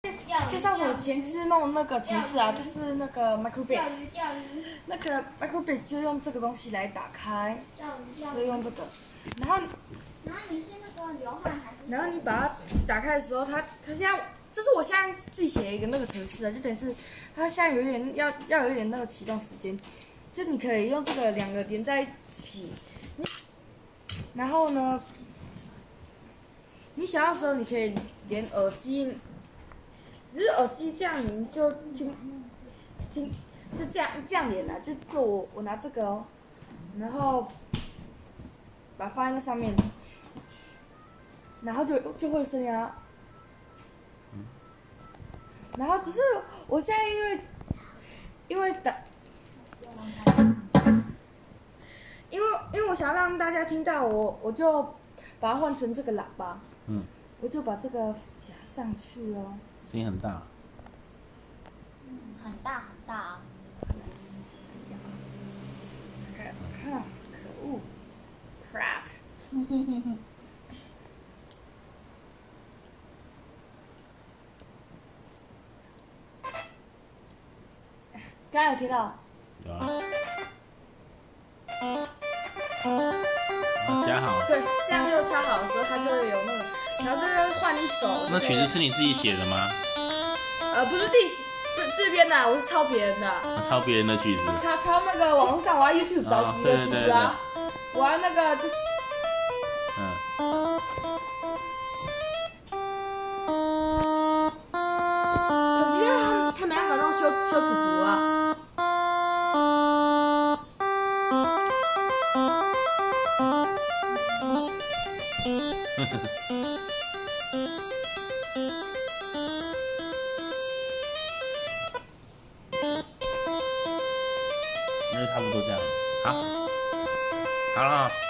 介绍我前置弄那个程式啊，就是那个 Microbit， 那个 Microbit 就用这个东西来打开，就用这个，然后你是那个流汗还是？ 然后你把它打开的时候，它现在这是我现在自己写一个那个程式啊，就等于是它现在有一点要有一点那个启动时间，就你可以用这个两个连在一起，然后呢，你想要的时候你可以连耳机。只是耳机这样，你就听，就这样连了，就我拿这个哦，然后把它放在那上面，然后就会声音啊。然后只是我现在因为我想要让大家听到我就把它换成这个喇叭，我就把这个夹上去哦。 声音很大， 很大很大啊！ 看，可恶 ，crap！刚刚有听到？ 有啊。夹好。 对，这样就插好的时候，它就会有那个，然后这就换一首。 那曲子是你自己写的吗？ 不是自己写，不是自编的，我是抄别人的。 抄别人的曲子。 抄那个网络上，我要 YouTube 找几个曲子啊，我要那个就是。可是他没办法弄休止符啊。 那就差不多这样了。好，好了。